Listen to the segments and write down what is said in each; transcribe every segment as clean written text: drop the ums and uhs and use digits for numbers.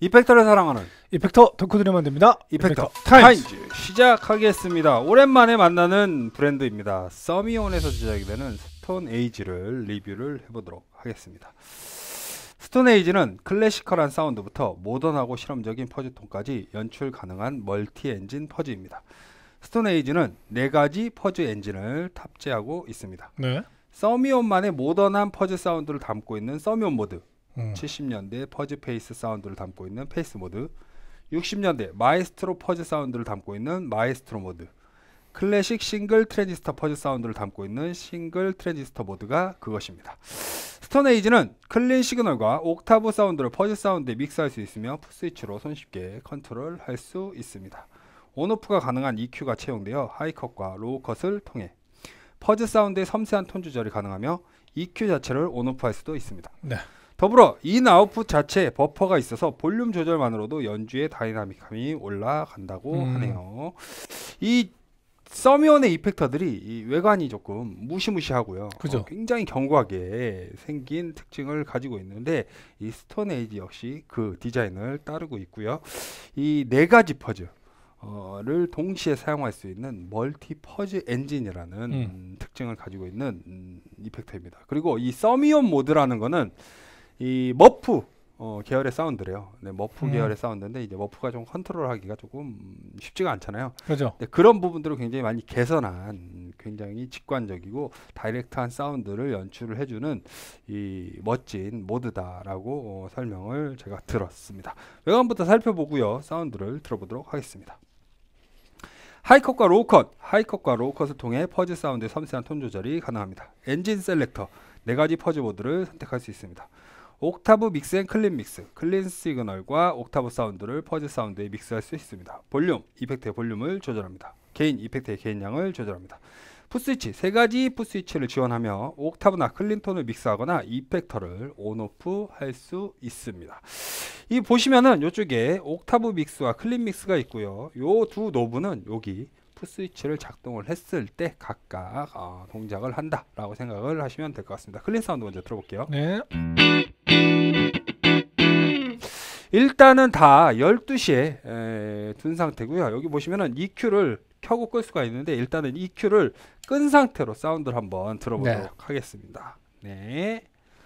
이펙터를 사랑하는 이펙터 덕후들이 만듭니다. 이펙터 타임즈 시작하겠습니다. 오랜만에 만나는 브랜드입니다. 서미온에서 제작이 되는 스톤 에이지를 리뷰를 해보도록 하겠습니다. 스톤 에이지는 클래시컬한 사운드부터 모던하고 실험적인 퍼즈톤까지 연출 가능한 멀티 엔진 퍼즈입니다. 스톤 에이지는 4가지 퍼즈 엔진을 탑재하고 있습니다. 네. 서미온만의 모던한 퍼즈 사운드를 담고 있는 서미온 모드, 70년대 퍼즈 페이스 사운드를 담고 있는 페이스 모드, 60년대 마에스트로 퍼즈 사운드를 담고 있는 마에스트로 모드, 클래식 싱글 트랜지스터 퍼즈 사운드를 담고 있는 싱글 트랜지스터 모드가 그것입니다. 스톤 에이지는 클린 시그널과 옥타브 사운드를 퍼즈 사운드에 믹스할 수 있으며 풋스위치로 손쉽게 컨트롤할 수 있습니다. 온오프가 가능한 EQ가 채용되어 하이컷과 로우컷을 통해 퍼즈 사운드의 섬세한 톤 조절이 가능하며 EQ 자체를 온오프할 수도 있습니다. 네. 더불어 인 아웃풋 자체에 버퍼가 있어서 볼륨 조절만으로도 연주의 다이나믹함이 올라간다고 하네요. 이 서미온의 이펙터들이 이 외관이 조금 무시무시하고요. 그죠? 굉장히 견고하게 생긴 특징을 가지고 있는데 이 스톤 에이지 역시 그 디자인을 따르고 있고요. 이 4가지 퍼즈를 동시에 사용할 수 있는 멀티 퍼즈 엔진이라는 특징을 가지고 있는 이펙터입니다. 그리고 이 서미온 모드라는 거는 이 머프 계열의 사운드래요. 네, 머프 계열의 사운드인데 이제 머프가 좀 컨트롤하기가 조금 쉽지가 않잖아요. 그렇죠. 네, 그런 부분들을 굉장히 많이 개선한 굉장히 직관적이고 다이렉트한 사운드를 연출을 해주는 이 멋진 모드다라고 설명을 제가 들었습니다. 외관부터 살펴보고요. 사운드를 들어보도록 하겠습니다. 하이컷과 로우컷을 통해 퍼즈 사운드의 섬세한 톤 조절이 가능합니다. 엔진 셀렉터 4가지 퍼즈 모드를 선택할 수 있습니다. 옥타브 믹스 앤 클린 믹스, 클린 시그널과 옥타브 사운드를 퍼즈 사운드에 믹스할 수 있습니다. 볼륨, 이펙트의 볼륨을 조절합니다. 게인, 이펙트의 게인량을 조절합니다. 풋스위치, 3가지 풋스위치를 지원하며 옥타브나 클린 톤을 믹스하거나 이펙터를 온오프 할 수 있습니다. 이 보시면은 이쪽에 옥타브 믹스와 클린 믹스가 있고요. 요 두 노브는 여기 풋스위치를 작동을 했을 때 각각 동작을 한다라고 생각을 하시면 될 것 같습니다. 클린 사운드 먼저 들어볼게요. 네. 일단은 다 12시에 둔 상태고요. 여기 보시면은 EQ를 켜고 끌 수가 있는데 일단은 EQ를 끈 상태로 사운드를 한번 들어보도록 하겠습니다. 네.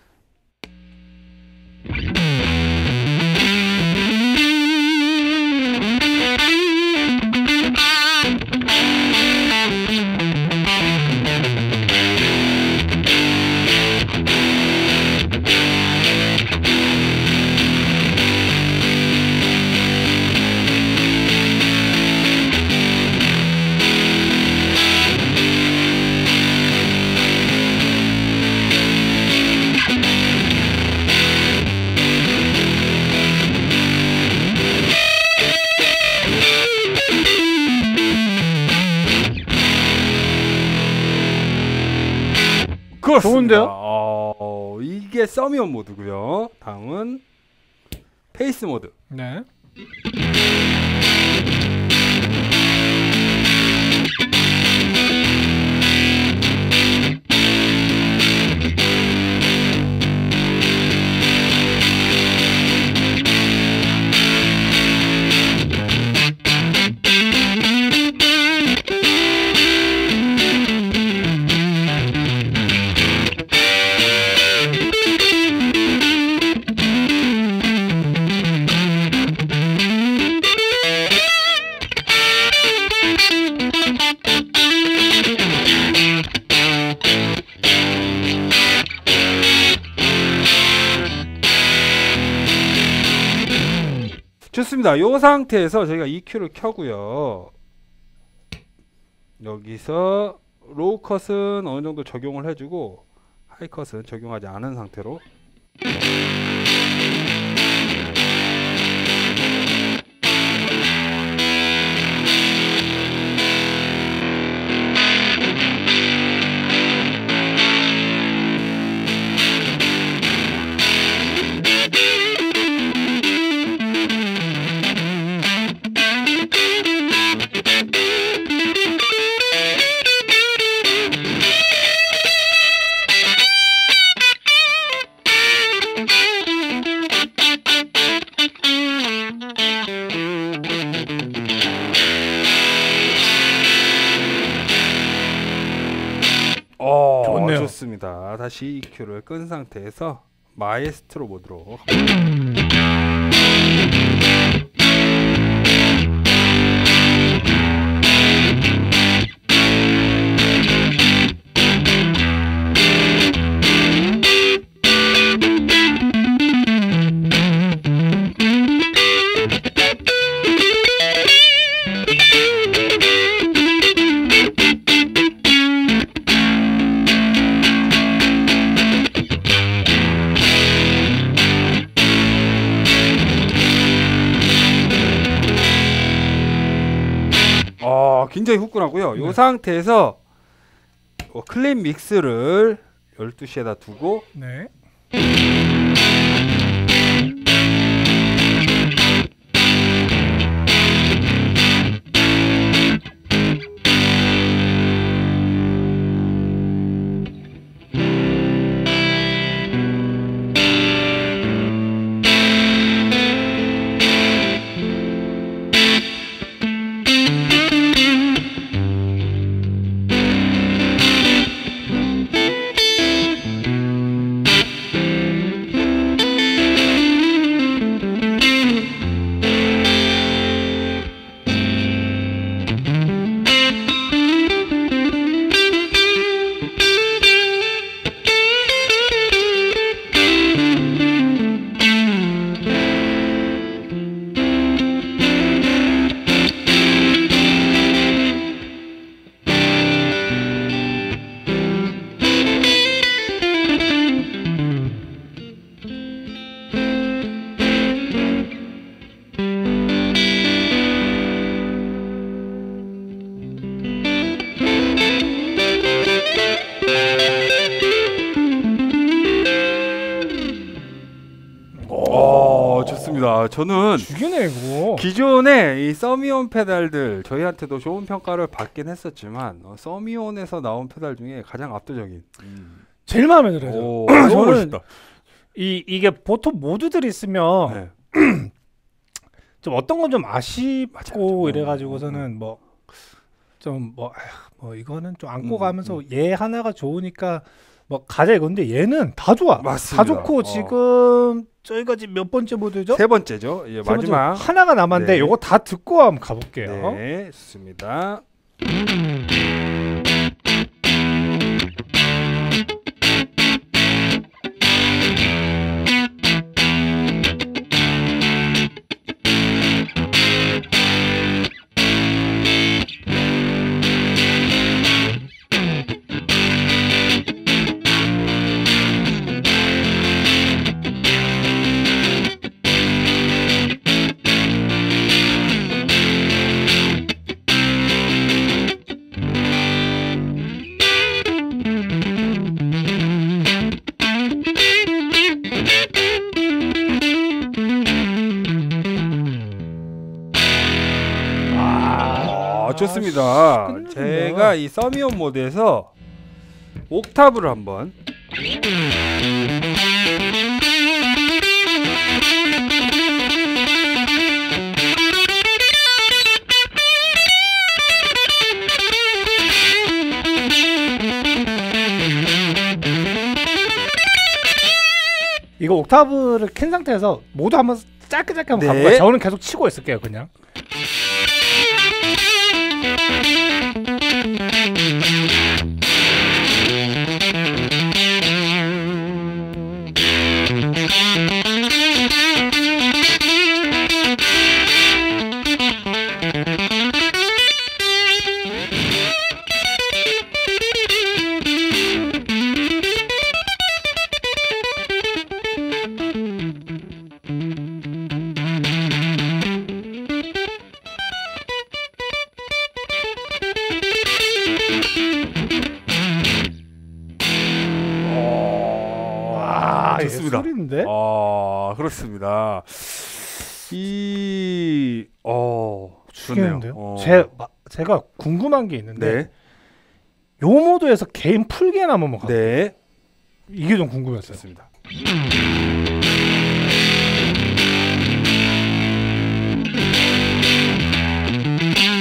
좋은데요? 이게 서미온 모드고요. 다음은 페이스 모드. 네. 좋습니다. 이 상태에서 저희가 EQ를 켜고요. 여기서 로우 컷은 어느 정도 적용을 해주고 하이 컷은 적용하지 않은 상태로 좋습니다. 다시 EQ를 끈 상태에서 마에스트로 모드로 굉장히 후끈하고요. 이 상태에서 클린 믹스를 12시에다 두고 네. 좋습니다. 저는 죽이네 이거. 기존의 이 서미온 페달들 저희한테도 좋은 평가를 받긴 했었지만 서미온에서 나온 페달 중에 가장 압도적인 제일 마음에 들어요. 너무 저는 멋있다. 이게 보통 모드들 있으면 네. 좀 어떤 건 좀 아쉽고 맞아. 이래가지고서는 뭐 이거는 좀 안고 가면서 얘 하나가 좋으니까 뭐 가자 이건데 얘는 다 좋아. 맞습니다. 다 좋고 지금 저희가 지금 몇 번째 모드죠? 세 번째죠. 예, 세 번째 마지막. 하나가 남았는데 네. 요거 다 듣고 한번 가볼게요. 네, 좋습니다. 좋습니다. 끝내준다. 제가 이 서미온 모드에서 옥타브를 한번 이거 옥타브를 캔 상태에서 모두 한번 짧게 한번 네. 가볼까요? 저는 계속 치고 있을게요 그냥. 좋습니다. 소리인데? 그렇습니다. 좋네요. 제가 궁금한 게 있는데 네. 요 모드에서 게임 풀게나 한번 가볼게요. 네. 이게 좀 궁금했어요. 좋습니다.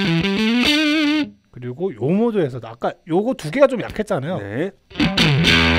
그리고 요 모드에서 아까 요거 두 개가 좀 약했잖아요. 네.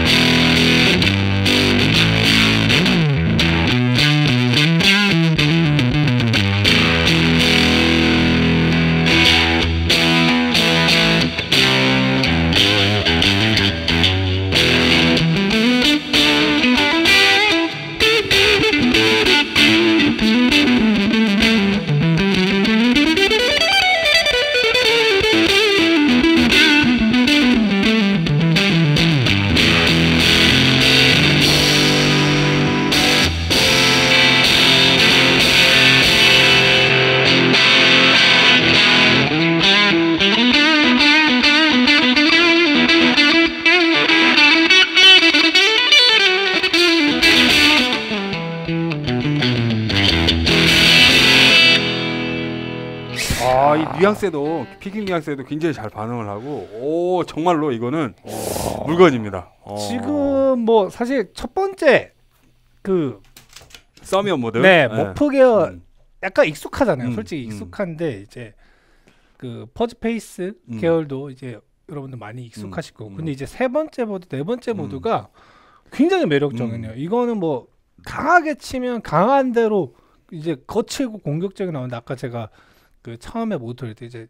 이 뉘앙스에도 피킹 뉘앙스에도 굉장히 잘 반응을 하고 오 정말로 이거는 물건입니다. 지금 뭐 사실 첫 번째 그 서미언 모드. 네, 머프 계열 약간 익숙하잖아요. 솔직히 음. 익숙한데 이제 그 퍼즈 페이스 계열도 이제 여러분들 많이 익숙하실 거고. 근데 이제 세 번째 모드, 네 번째 모드가 굉장히 매력적이네요. 이거는 뭐 강하게 치면 강한 대로 이제 거칠고 공격적이 나오는데 아까 제가 그 처음에 모드 할 때 이제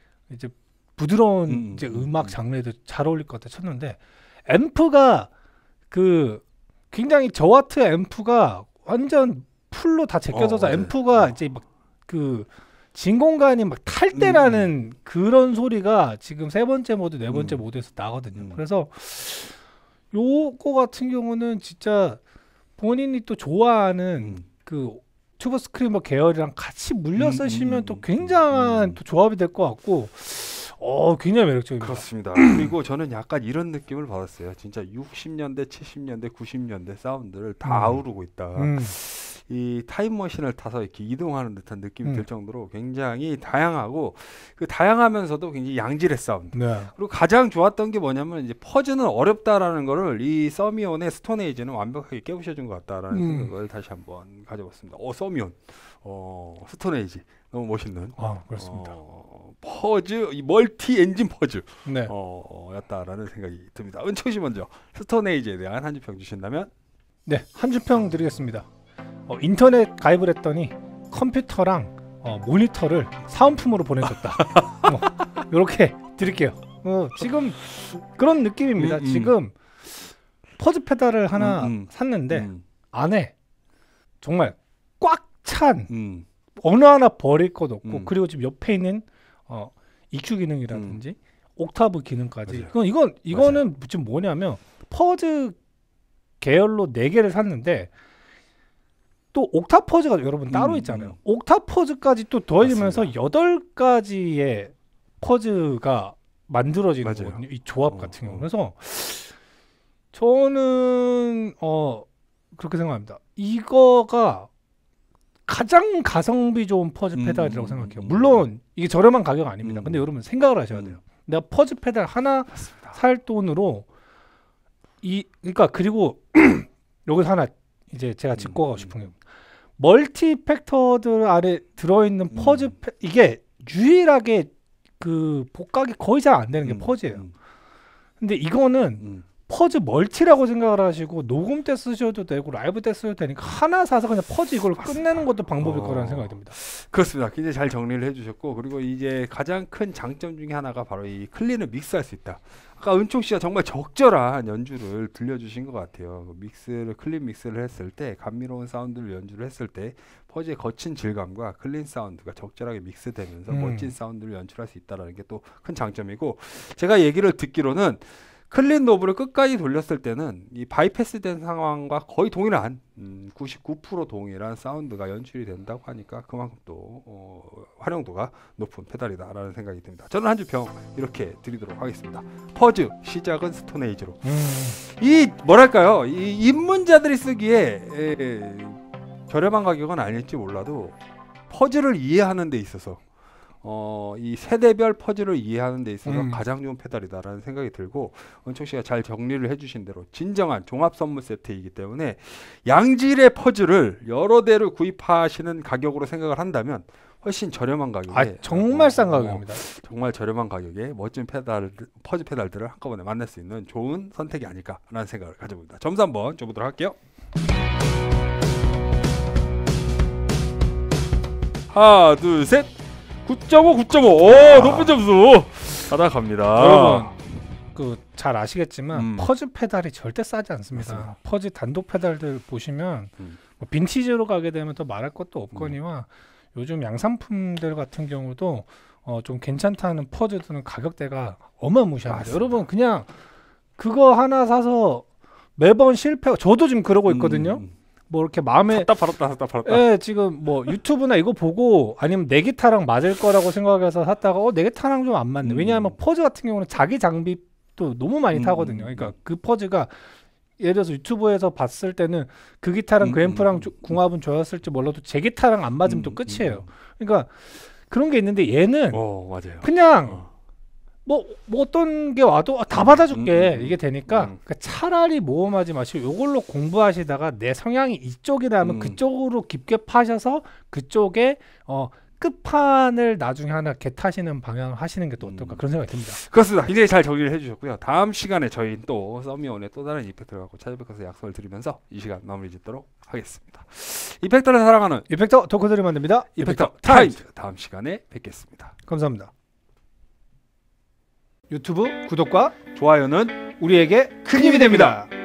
부드러운 이제 음악 장르에도 잘 어울릴 것 같아 쳤는데 앰프가 그 굉장히 저와트 앰프가 완전 풀로 다 제껴져서 앰프가 이제 막 그 진공관이 막 탈 때 나는 그런 소리가 지금 세 번째 모드, 네 번째 모드에서 나거든요. 그래서 요거 같은 경우는 진짜 본인이 또 좋아하는 그 튜브 스크리머 계열이랑 같이 물려 쓰시면 또 굉장한 또 조합이 될 것 같고 굉장히 매력적입니다. 그렇습니다. 그리고 저는 약간 이런 느낌을 받았어요. 진짜 60년대, 70년대, 90년대 사운드를 다 아우르고 있다. 이 타임머신을 타서 이렇게 이동하는 듯한 느낌이 들 정도로 굉장히 다양하고 그 다양하면서도 굉장히 양질의 사운드. 네. 그리고 가장 좋았던 게 뭐냐면 이제 퍼즈는 어렵다라는 거를 이 서미온의 스톤에이지는 완벽하게 깨부셔준 것 같다라는 생각을 다시 한번 가져봤습니다. 서미온, 스톤에이지 너무 멋있는. 그렇습니다. 퍼즈, 이 멀티 엔진 퍼즈 네. 였다라는 생각이 듭니다. 은총 씨 먼저 스톤에이지에 대한 한 줄 평 주신다면? 네, 한 줄 평 드리겠습니다. 인터넷 가입을 했더니 컴퓨터랑 모니터를 사은품으로 보내줬다. 이렇게 드릴게요. 지금 그런 느낌입니다. 지금 퍼즈 페달을 하나 샀는데 안에 정말 꽉 찬 어느 하나 버릴 것 없고 그리고 지금 옆에 있는 EQ 기능이라든지 옥타브 기능까지. 이거는 지금 뭐냐면 퍼즈 계열로 4개를 샀는데 또 옥타 퍼즈가 여러분 따로 있잖아요. 옥타 퍼즈까지 또 더해지면서 8가지의 퍼즈가 만들어지는 거거든요. 이 조합 같은 경우. 그래서 저는 그렇게 생각합니다. 이거가 가장 가성비 좋은 퍼즈 페달이라고 생각해요. 물론 이게 저렴한 가격 아닙니다. 근데 여러분 생각을 하셔야 돼요. 내가 퍼즈 페달 하나 살 돈으로 그러니까 그리고 여기서 하나 이제 제가 짚고 가고 싶은 게 멀티 팩터들 아래 들어있는 퍼즈 이게 유일하게 그 복각이 거의 잘 안 되는 게 퍼즈예요. 근데 이거는 퍼즈 멀티라고 생각을 하시고 녹음 때 쓰셔도 되고 라이브 때 쓰셔도 되니까 하나 사서 그냥 퍼즈 이걸 끝내는 것도 방법일 거라는 생각이 듭니다. 그렇습니다. 굉장히 잘 정리를 해주셨고 그리고 이제 가장 큰 장점 중에 하나가 바로 이 클린을 믹스할 수 있다. 아까 은총 씨가 정말 적절한 연주를 들려주신 것 같아요. 클린 믹스를 했을 때 감미로운 사운드를 연주를 했을 때 퍼즈의 거친 질감과 클린 사운드가 적절하게 믹스되면서 멋진 사운드를 연출할 수 있다는 게 또 큰 장점이고 제가 얘기를 듣기로는 클린 노브를 끝까지 돌렸을 때는 이 바이패스된 상황과 거의 동일한 99% 동일한 사운드가 연출이 된다고 하니까 그만큼 또 활용도가 높은 페달이다라는 생각이 듭니다. 저는 한 줄 평 이렇게 드리도록 하겠습니다. 퍼즈 시작은 스톤에이지로. 이 뭐랄까요? 이 입문자들이 쓰기에 저렴한 가격은 아닐지 몰라도 퍼즈를 이해하는 데 있어서 이 세대별 퍼즐을 이해하는 데 있어서 가장 좋은 페달이다라는 생각이 들고 은총 씨가 잘 정리를 해주신 대로 진정한 종합 선물 세트이기 때문에 양질의 퍼즐을 여러 대를 구입하시는 가격으로 생각을 한다면 훨씬 저렴한 가격에 정말 싼 가격입니다. 정말 저렴한 가격에 멋진 퍼즐 페달들을 한꺼번에 만날 수 있는 좋은 선택이 아닐까라는 생각을 가져봅니다. 점수 한번 줘보도록 할게요. 하나 둘 셋 9.5 9.5 높은 점수 받아갑니다. 여러분 잘 아시겠지만 퍼즈 페달이 절대 싸지 않습니다. 맞습니다. 퍼즈 단독 페달들 보시면 뭐 빈티지로 가게 되면 더 말할 것도 없거니와 요즘 양산품들 같은 경우도 좀 괜찮다는 퍼즈들은 가격대가 어마무시합니다. 여러분 그냥 그거 하나 사서 매번 저도 지금 그러고 있거든요. 뭐 이렇게 마음에 샀다 팔았다. 예, 지금 뭐 유튜브나 이거 보고 아니면 내 기타랑 맞을 거라고 생각해서 샀다가 내 기타랑 좀 안 맞네. 왜냐하면 퍼즈 같은 경우는 자기 장비도 너무 많이 타거든요. 그러니까 그 퍼즈가 예를 들어서 유튜브에서 봤을 때는 그 기타랑 그 앰프랑 궁합은 좋았을지 몰라도 제 기타랑 안 맞으면 또 끝이에요. 그러니까 그런 게 있는데 얘는 맞아요. 그냥 뭐 어떤 게 와도 다 받아줄게 이게 되니까 그러니까 차라리 모험하지 마시고 요걸로 공부하시다가 내 성향이 이쪽이라면 그쪽으로 깊게 파셔서 그쪽에 끝판을 나중에 하나 개타시는 방향을 하시는 게 또 어떨까 그런 생각이 듭니다. 그렇습니다. 굉장히 잘 정리를 해주셨고요. 다음 시간에 저희는 또 썸미온의 또 다른 이펙터를 갖고 찾아뵐 것을 약속을 드리면서 이 시간 마무리 짓도록 하겠습니다. 이펙터를 사랑하는 이펙터 덕후들이 만듭니다. 이펙터 타임즈. 다음 시간에 뵙겠습니다. 감사합니다. 유튜브 구독과 좋아요는 우리에게 큰 힘이 됩니다.